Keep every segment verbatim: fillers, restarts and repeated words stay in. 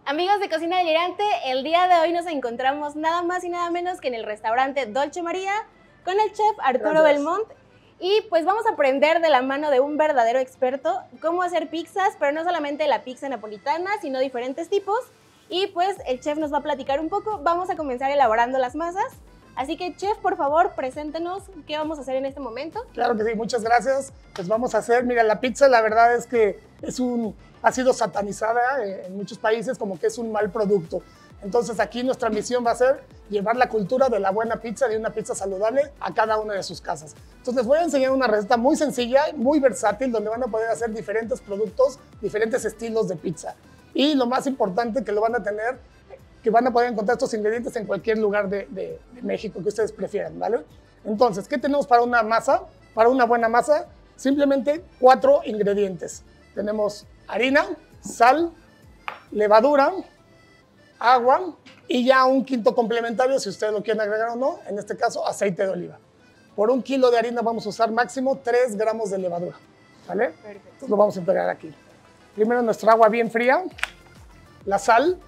Amigos de Cocina Delirante, el día de hoy nos encontramos nada más y nada menos que en el restaurante Dolce María con el chef Arturo Gracias. Belmont. Y pues vamos a aprender de la mano de un verdadero experto cómo hacer pizzas, pero no solamente la pizza napolitana, sino diferentes tipos. Y pues el chef nos va a platicar un poco. Vamos a comenzar elaborando las masas. Así que, chef, por favor, preséntenos qué vamos a hacer en este momento. Claro que sí, muchas gracias. Pues vamos a hacer, mira, la pizza la verdad es que es un, ha sido satanizada en muchos países como que es un mal producto. Entonces aquí nuestra misión va a ser llevar la cultura de la buena pizza, de una pizza saludable, a cada una de sus casas. Entonces les voy a enseñar una receta muy sencilla, muy versátil, donde van a poder hacer diferentes productos, diferentes estilos de pizza. Y lo más importante, que lo van a tener, que van a poder encontrar estos ingredientes en cualquier lugar de, de, de México que ustedes prefieran, ¿vale? Entonces, ¿qué tenemos para una masa? Para una buena masa, simplemente cuatro ingredientes. Tenemos harina, sal, levadura, agua y ya un quinto complementario, si ustedes lo quieren agregar o no, en este caso aceite de oliva. Por un kilo de harina vamos a usar máximo tres gramos de levadura, ¿vale? Perfecto. Entonces lo vamos a integrar aquí. Primero nuestra agua bien fría, la sal.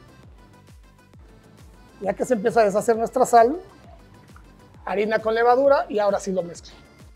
Ya que se empieza a deshacer nuestra sal, harina con levadura y ahora sí lo mezclo.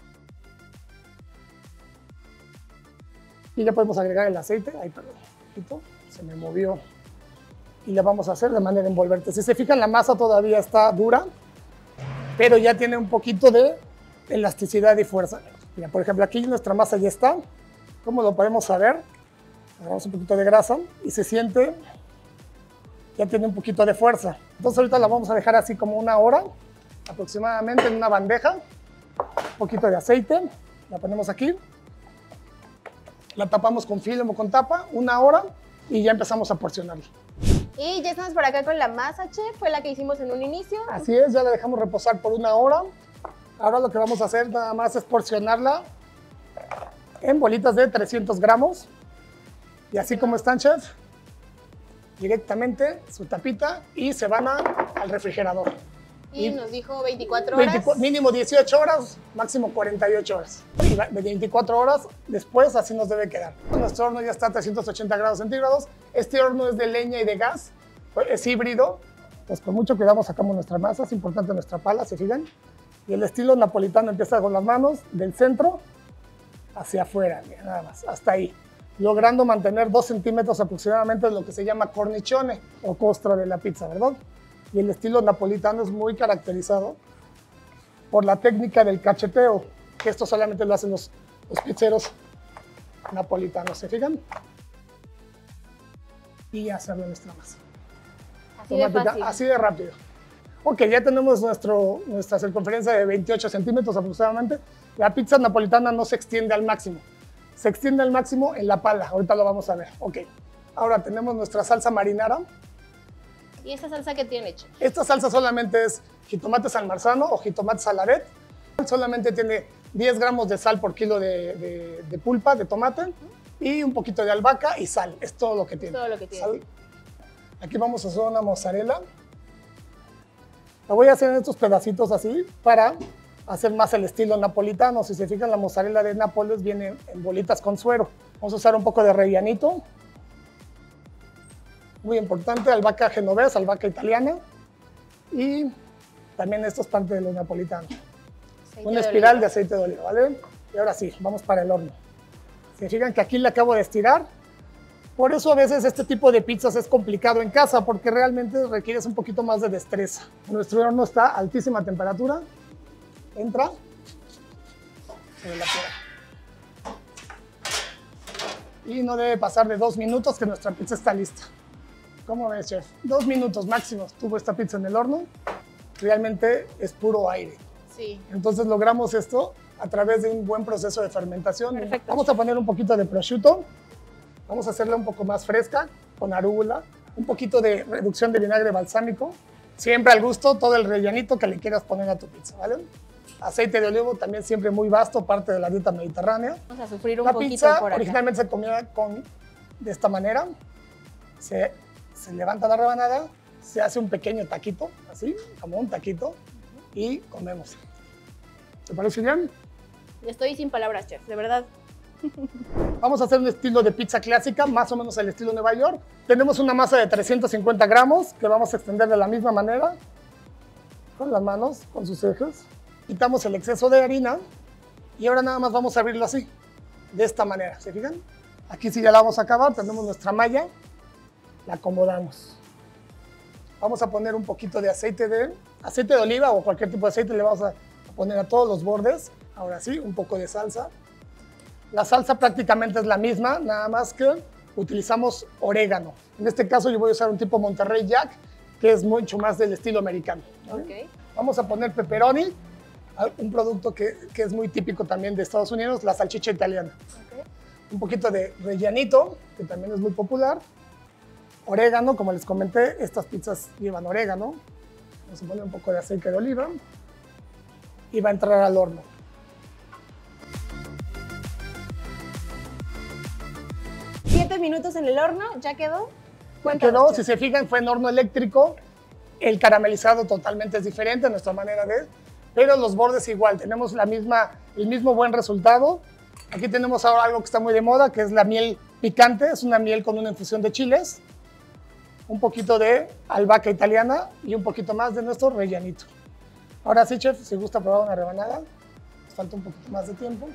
Y ya podemos agregar el aceite. Ay, perdón, un poquito, se me movió. Y la vamos a hacer de manera envolvente. Si se fijan, la masa todavía está dura, pero ya tiene un poquito de elasticidad y fuerza. Mira, por ejemplo, aquí nuestra masa ya está. ¿Cómo lo podemos saber? Agarramos un poquito de grasa y se siente, ya tiene un poquito de fuerza. Entonces ahorita la vamos a dejar así como una hora, aproximadamente en una bandeja. Un poquito de aceite, la ponemos aquí. La tapamos con film o con tapa, una hora, y ya empezamos a porcionarla. Y ya estamos por acá con la masa, chef, fue la que hicimos en un inicio. Así es, ya la dejamos reposar por una hora. Ahora lo que vamos a hacer nada más es porcionarla en bolitas de trescientos gramos. Y así como están, chef, directamente su tapita y se van a, al refrigerador. Y, y nos dijo veinticuatro horas. veinticuatro, mínimo dieciocho horas, máximo cuarenta y ocho horas. Y veinticuatro horas después así nos debe quedar. Nuestro horno ya está a trescientos ochenta grados centígrados. Este horno es de leña y de gas, es híbrido. Pues con mucho cuidado sacamos nuestra masa, es importante nuestra pala, ¿se fijan? Y el estilo napolitano empieza con las manos del centro hacia afuera, mira, nada más, hasta ahí. Logrando mantener dos centímetros aproximadamente de lo que se llama cornicione o costra de la pizza, ¿verdad? Y el estilo napolitano es muy caracterizado por la técnica del cacheteo, que esto solamente lo hacen los, los pizzeros napolitanos, ¿se fijan? Y ya se abre nuestra masa. Así de fácil. Así de rápido. Ok, ya tenemos nuestro, nuestra circunferencia de veintiocho centímetros aproximadamente. La pizza napolitana no se extiende al máximo. Se extiende al máximo en la pala, ahorita lo vamos a ver. Ok, ahora tenemos nuestra salsa marinara. ¿Y esta salsa qué tiene, chef? Esta salsa solamente es jitomate san marzano o jitomate salaret. Solamente tiene diez gramos de sal por kilo de, de, de pulpa de tomate y un poquito de albahaca y sal. Es todo lo que tiene. Todo lo que tiene. Sal. Aquí vamos a hacer una mozzarella. La voy a hacer en estos pedacitos así para hacer más el estilo napolitano. Si se fijan, la mozzarella de Nápoles viene en bolitas con suero. Vamos a usar un poco de rellanito. Muy importante, albahaca genovesa, albahaca italiana. Y también esto es parte de lo napolitano. Aceite Una de espiral oliva. de aceite de oliva, ¿vale? Y ahora sí, vamos para el horno. Se fijan que aquí le acabo de estirar. Por eso a veces este tipo de pizzas es complicado en casa, porque realmente requieres un poquito más de destreza. Nuestro horno está a altísima temperatura. Entra. Se la prueba. Y no debe pasar de dos minutos que nuestra pizza está lista. ¿Cómo ves, chef? Dos minutos máximo tuvo esta pizza en el horno. Realmente es puro aire. Sí. Entonces logramos esto a través de un buen proceso de fermentación. Perfecto. Vamos a poner un poquito de prosciutto. Vamos a hacerla un poco más fresca, con arúgula. Un poquito de reducción de vinagre balsámico. Siempre al gusto, todo el rellenito que le quieras poner a tu pizza, ¿vale? Aceite de olivo también siempre muy vasto, parte de la dieta mediterránea. Vamos a sufrir un La poquito pizza por acá. originalmente se comía con, de esta manera. Se, se levanta la rebanada, se hace un pequeño taquito, así, como un taquito, y comemos. ¿Te parece bien? Estoy sin palabras, chef, de verdad. Vamos a hacer un estilo de pizza clásica, más o menos el estilo Nueva York. Tenemos una masa de trescientos cincuenta gramos que vamos a extender de la misma manera, con las manos, con sus ejes. Quitamos el exceso de harina y ahora nada más vamos a abrirlo así, de esta manera, ¿se fijan? Aquí sí ya la vamos a acabar, tenemos nuestra malla, la acomodamos. Vamos a poner un poquito de aceite de, aceite de oliva o cualquier tipo de aceite, le vamos a poner a todos los bordes. Ahora sí, un poco de salsa. La salsa prácticamente es la misma, nada más que utilizamos orégano. En este caso yo voy a usar un tipo Monterrey Jack, que es mucho más del estilo americano. ¿Vale? Okay. Vamos a poner pepperoni, un producto que, que es muy típico también de Estados Unidos, la salchicha italiana. Okay. Un poquito de rellenito, que también es muy popular. Orégano, como les comenté, estas pizzas llevan orégano. Vamos a poner un poco de aceite de oliva y va a entrar al horno. Siete minutos en el horno, ¿ya quedó? Cuéntanos, quedó, chef. Si se fijan, fue en horno eléctrico. El caramelizado totalmente es diferente, nuestra manera de... Pero los bordes igual, tenemos la misma, el mismo buen resultado. Aquí tenemos ahora algo que está muy de moda, que es la miel picante. Es una miel con una infusión de chiles, un poquito de albahaca italiana y un poquito más de nuestro rellenito. Ahora sí, chef, si gusta probar una rebanada, nos falta un poquito más de tiempo.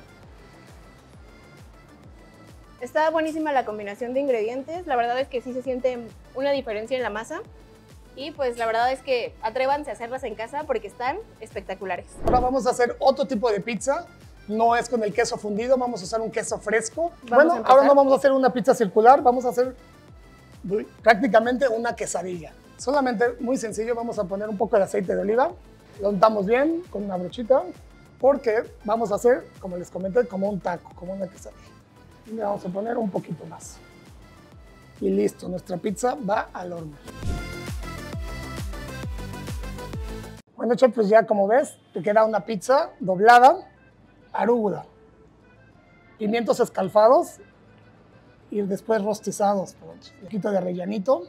Está buenísima la combinación de ingredientes, la verdad es que sí se siente una diferencia en la masa y pues la verdad es que atrévanse a hacerlas en casa porque están espectaculares. Ahora vamos a hacer otro tipo de pizza, no es con el queso fundido, vamos a usar un queso fresco. Vamos bueno, ahora no vamos a hacer una pizza circular, vamos a hacer prácticamente una quesadilla. Solamente muy sencillo, vamos a poner un poco de aceite de oliva, lo untamos bien con una brochita porque vamos a hacer, como les comenté, como un taco, como una quesadilla. Y le vamos a poner un poquito más. Y listo, nuestra pizza va al horno. Bueno, chef, pues ya como ves, te queda una pizza doblada, arugula, pimientos escalfados y después rostizados. Un poquito de rellenito.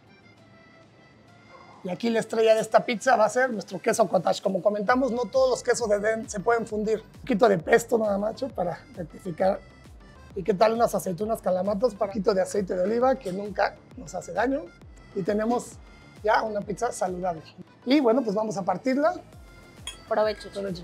Y aquí la estrella de esta pizza va a ser nuestro queso cottage. Como comentamos, no todos los quesos de Edén se pueden fundir. Un poquito de pesto nada más, chef, para rectificar. ¿Y qué tal unas aceitunas calamatas para un poquito de aceite de oliva que nunca nos hace daño? Y tenemos ya una pizza saludable. Y bueno, pues vamos a partirla. Provecho. Provecho.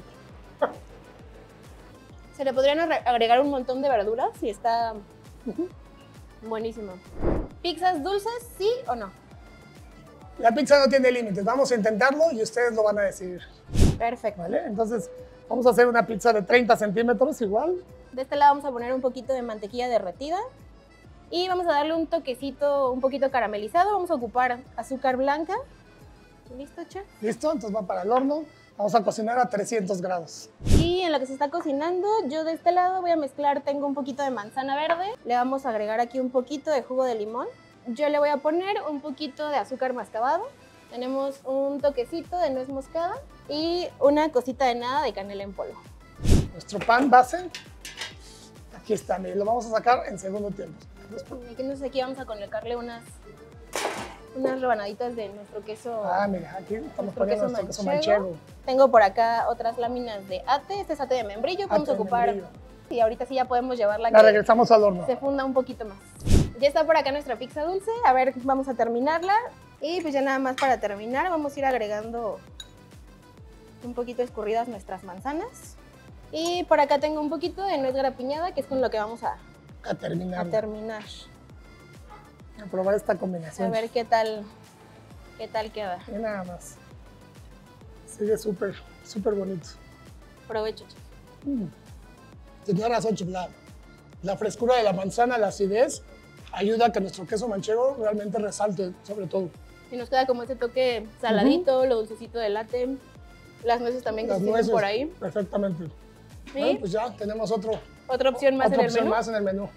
Se le podrían agregar un montón de verduras y está uh-huh. buenísimo. ¿Pizzas dulces, sí o no? La pizza no tiene límites. Vamos a intentarlo y ustedes lo van a decidir. Perfecto. ¿Vale? Entonces, vamos a hacer una pizza de treinta centímetros igual. De este lado vamos a poner un poquito de mantequilla derretida y vamos a darle un toquecito un poquito caramelizado. Vamos a ocupar azúcar blanca. ¿Listo, chef? Listo, entonces va para el horno. Vamos a cocinar a trescientos grados. Y en lo que se está cocinando, yo de este lado voy a mezclar, tengo un poquito de manzana verde. Le vamos a agregar aquí un poquito de jugo de limón. Yo le voy a poner un poquito de azúcar mascabado. Tenemos un toquecito de nuez moscada y una cosita de nada de canela en polvo. Nuestro pan base. Aquí está, mire, lo vamos a sacar en segundo tiempo. Aquí, entonces aquí vamos a colocarle unas, unas rebanaditas de nuestro queso. Ah, mira, aquí estamos poniendo nuestro queso manchego. Tengo por acá otras láminas de ate, este es ate de membrillo, vamos a ocupar. Membrillo. Y ahorita sí ya podemos llevarla. La regresamos al horno. Se funda un poquito más. Ya está por acá nuestra pizza dulce, a ver, vamos a terminarla. Y pues ya nada más para terminar, vamos a ir agregando un poquito escurridas nuestras manzanas. Y por acá tengo un poquito de nuez grapiñada, que es con lo que vamos a, a terminar. A terminar. A probar esta combinación. A ver qué tal, qué tal queda. Y nada más. Sigue súper, súper bonito. Provecho. Mm. Tiene razón, la, la frescura de la manzana, la acidez, ayuda a que nuestro queso manchego realmente resalte, sobre todo. Y nos queda como ese toque saladito, uh-huh. lo dulcecito del latte, las nueces también que las se nueces, por ahí. Perfectamente. ¿Sí? Bueno, pues ya tenemos otro, otra opción más otra en opción el menú. más en el menú.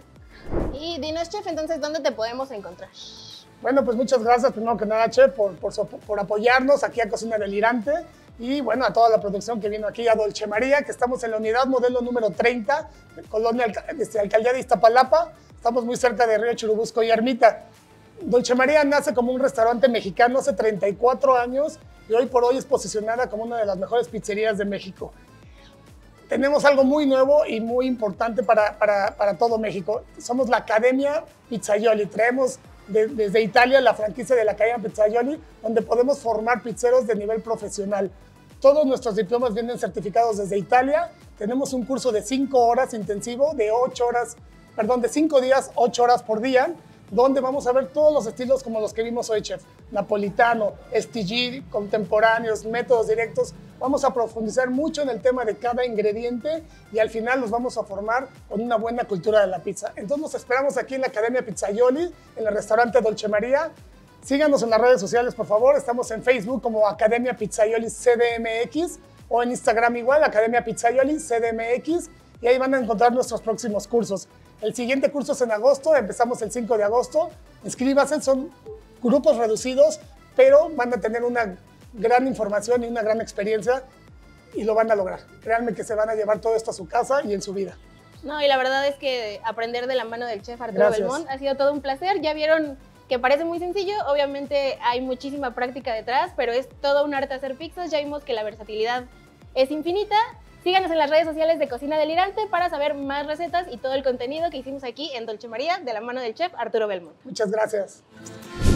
Y dinos, chef, entonces, ¿dónde te podemos encontrar? Bueno, pues muchas gracias, primero que nada, chef, por, por, por apoyarnos aquí a Cocina Delirante. Y bueno, a toda la producción que vino aquí, a Dolce María, que estamos en la unidad modelo número treinta, Colonia este, Alcaldía de Iztapalapa. Estamos muy cerca de Río Churubusco y Ermita. Dolce María nace como un restaurante mexicano hace treinta y cuatro años y hoy por hoy es posicionada como una de las mejores pizzerías de México. tenemos algo muy nuevo y muy importante para, para, para todo México. Somos la Academia Pizzaioli. Traemos de, desde Italia la franquicia de la Academia Pizzaioli, donde podemos formar pizzeros de nivel profesional. Todos nuestros diplomas vienen certificados desde Italia. Tenemos un curso de cinco horas intensivo, de ocho horas, perdón, de cinco días, ocho horas por día, donde vamos a ver todos los estilos como los que vimos hoy, chef. Napolitano, S T G, contemporáneos, métodos directos. Vamos a profundizar mucho en el tema de cada ingrediente y al final nos vamos a formar con una buena cultura de la pizza. Entonces nos esperamos aquí en la Academia Pizzaioli, en el restaurante Dolce María. Síganos en las redes sociales, por favor. Estamos en Facebook como Academia Pizzaioli C D M X o en Instagram igual, Academia Pizzaioli C D M X, y ahí van a encontrar nuestros próximos cursos. El siguiente curso es en agosto, empezamos el cinco de agosto. Inscríbanse, son grupos reducidos, pero van a tener una gran información y una gran experiencia y lo van a lograr. Créanme que se van a llevar todo esto a su casa y en su vida. No, y la verdad es que aprender de la mano del chef Arturo Gracias. Belmont ha sido todo un placer. Ya vieron que parece muy sencillo, obviamente hay muchísima práctica detrás, pero es todo un arte hacer pizzas. Ya vimos que la versatilidad es infinita. Síganos en las redes sociales de Cocina Delirante para saber más recetas y todo el contenido que hicimos aquí en Dolce María de la mano del chef Arturo Belmont. Muchas gracias.